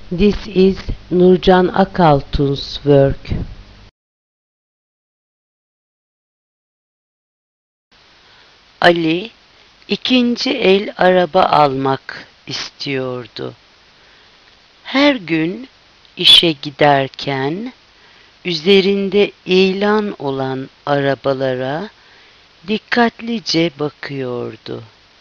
This is Nurcan Akaltun's work. Ali ikinci el araba almak istiyordu. Her gün işe giderken üzerinde ilan olan arabalara dikkatlice bakıyordu.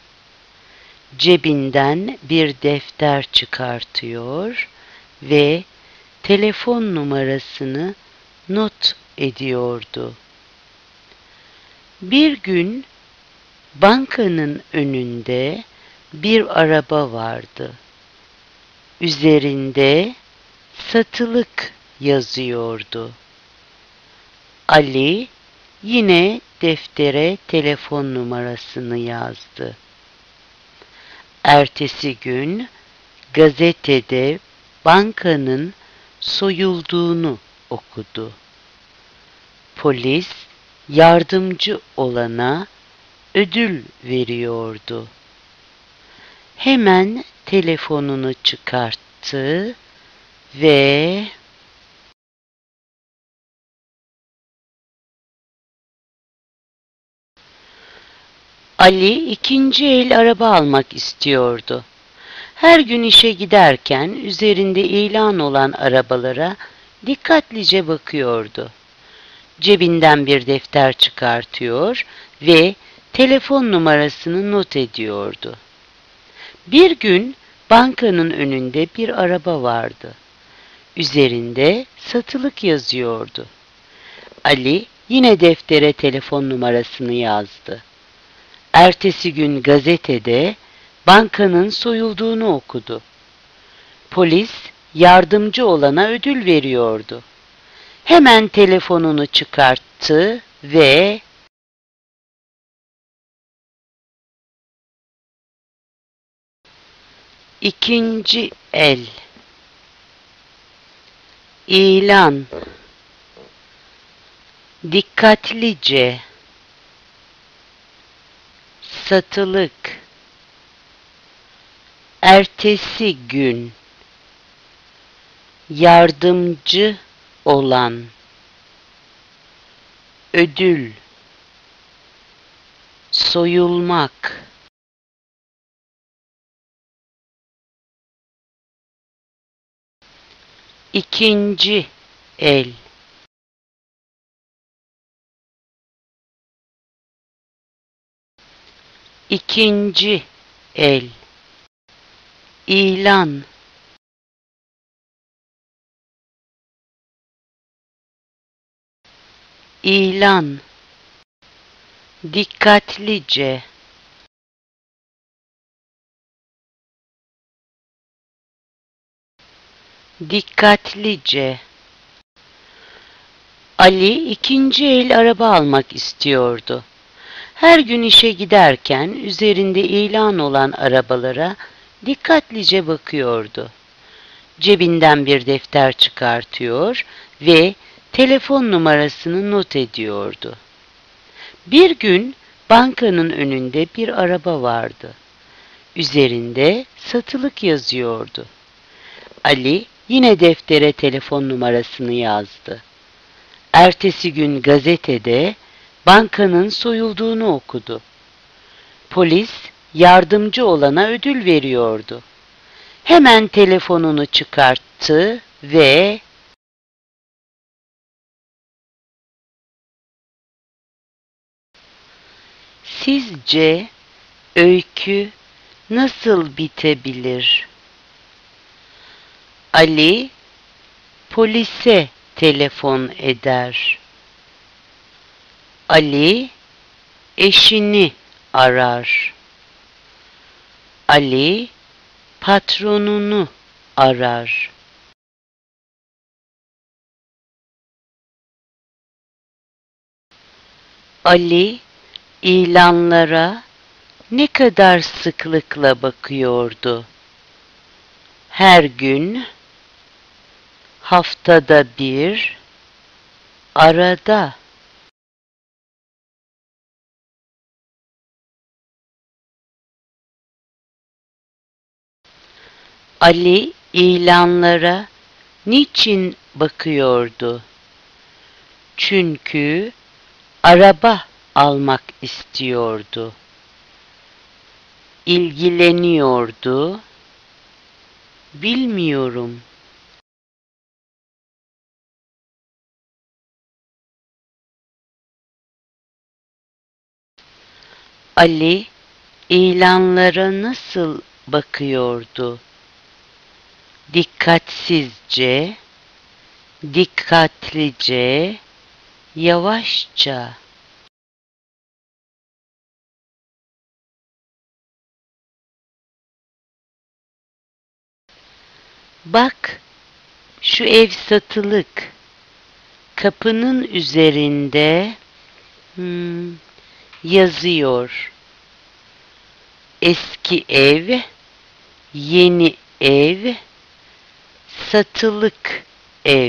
Cebinden bir defter çıkartıyor ve telefon numarasını not ediyordu. Bir gün bankanın önünde bir araba vardı. Üzerinde satılık yazıyordu. Ali yine deftere telefon numarasını yazdı. Ertesi gün gazetede bankanın soyulduğunu okudu. Polis yardımcı olana ödül veriyordu. Hemen telefonunu çıkarttı ve Ali ikinci el araba almak istiyordu. Her gün işe giderken üzerinde ilan olan arabalara dikkatlice bakıyordu. Cebinden bir defter çıkartıyor ve telefon numarasını not ediyordu. Bir gün bankanın önünde bir araba vardı. Üzerinde satılık yazıyordu. Ali yine deftere telefon numarasını yazdı. Ertesi gün gazetede bankanın soyulduğunu okudu. Polis yardımcı olana ödül veriyordu. Hemen telefonunu çıkarttı ve ikinci el ilan dikkatlice satılık ertesi gün yardımcı olan ödül soyulmak ikinci el ikinci el ilan ilan dikkatlice dikkatlice Ali ikinci el araba almak istiyordu. Her gün işe giderken üzerinde ilan olan arabalara dikkatlice bakıyordu. Cebinden bir defter çıkartıyor ve telefon numarasını not ediyordu. Bir gün bankanın önünde bir araba vardı. Üzerinde satılık yazıyordu. Ali yine deftere telefon numarasını yazdı. Ertesi gün gazetede bankanın soyulduğunu okudu. Polis yardımcı olana ödül veriyordu. Hemen telefonunu çıkarttı ve sizce öykü nasıl bitebilir? Ali polise telefon eder. Ali eşini arar. Ali patronunu arar. Ali ilanlara ne kadar sıklıkla bakıyordu? Her gün, haftada bir, arada. Ali İlanlara niçin bakıyordu? Çünkü araba almak istiyordu. İlgileniyordu. Bilmiyorum. Ali ilanlara nasıl bakıyordu? Dikkatsizce, dikkatlice, yavaşça. Bak, şu ev satılık. Kapının üzerinde yazıyor. Eski ev, yeni ev, satılık ev.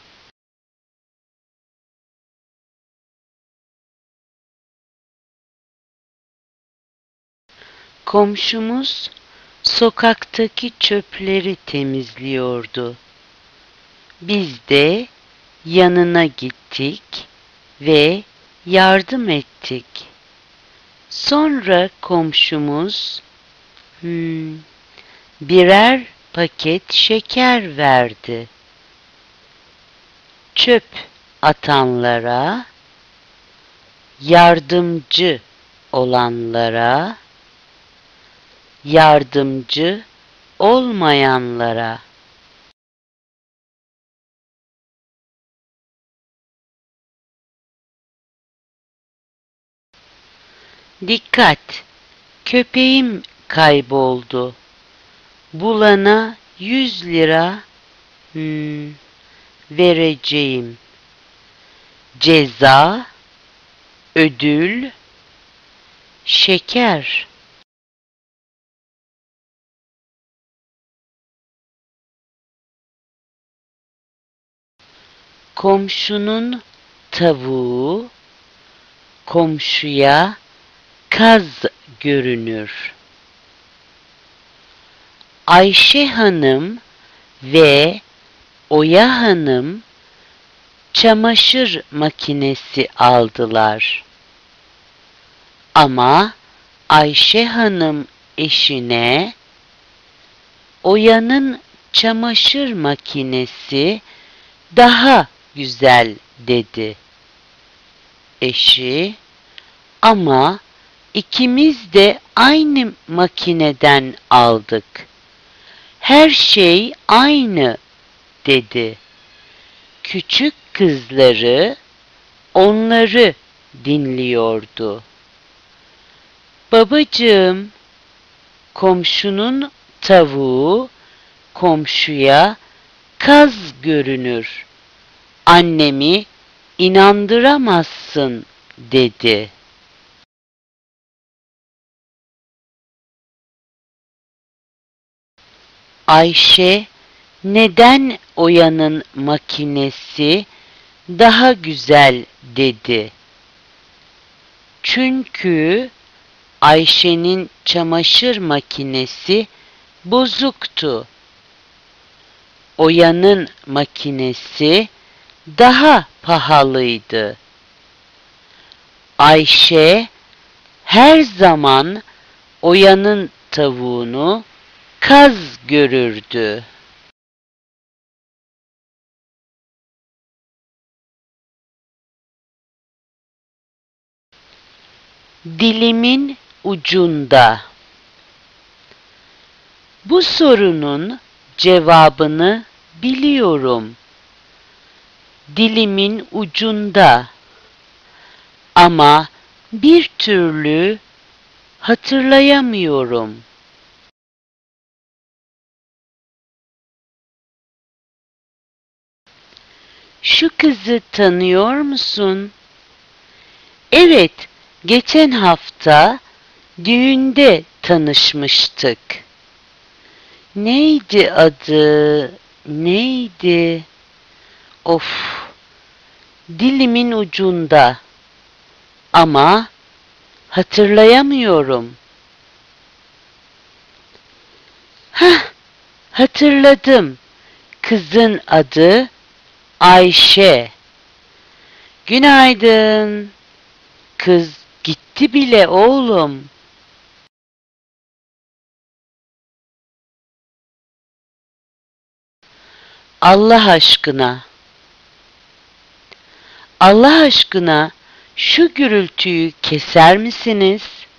Komşumuz sokaktaki çöpleri temizliyordu. Biz de yanına gittik ve yardım ettik. Sonra komşumuz birer paket şeker verdi. Çöp atanlara, yardımcı olanlara, yardımcı olmayanlara. Dikkat! Köpeğim kayboldu. Bulana 100 lira vereceğim. Ceza, ödül, şeker. Komşunun tavuğu komşuya kaz görünür. Ayşe Hanım ve Oya Hanım çamaşır makinesi aldılar. Ama Ayşe Hanım eşine Oya'nın çamaşır makinesi daha güzel dedi. Eşi, ama ikimiz de aynı makineden aldık. Her şey aynı dedi. Küçük kızları onları dinliyordu. Babacığım, komşunun tavuğu komşuya kaz görünür. Annemi inandıramazsın dedi. Ayşe, neden Oya'nın makinesi daha güzel dedi. Çünkü Ayşe'nin çamaşır makinesi bozuktu. Oya'nın makinesi daha pahalıydı. Ayşe her zaman Oya'nın tavuğunu kaz görürdü. Dilimin ucunda. Bu sorunun cevabını biliyorum. Dilimin ucunda. Ama bir türlü hatırlayamıyorum. Şu kızı tanıyor musun? Evet, geçen hafta düğünde tanışmıştık. Neydi adı? Neydi? Of, dilimin ucunda. Ama hatırlayamıyorum. Hah, Hatırladım. Kızın adı Ayşe. Günaydın. Kız gitti bile oğlum. Allah aşkına. Allah aşkına şu gürültüyü keser misiniz?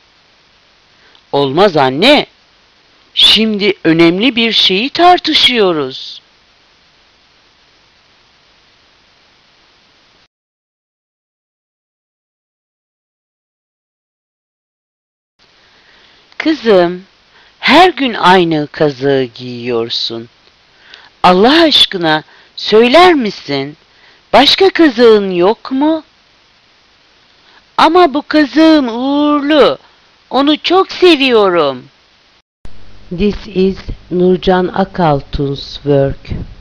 Olmaz anne. Şimdi önemli bir şeyi tartışıyoruz. Kızım, her gün aynı kazığı giyiyorsun. Allah aşkına söyler misin? Başka kazığın yok mu? Ama bu kazığım uğurlu. Onu çok seviyorum. This is Nurcan Akaltun's work.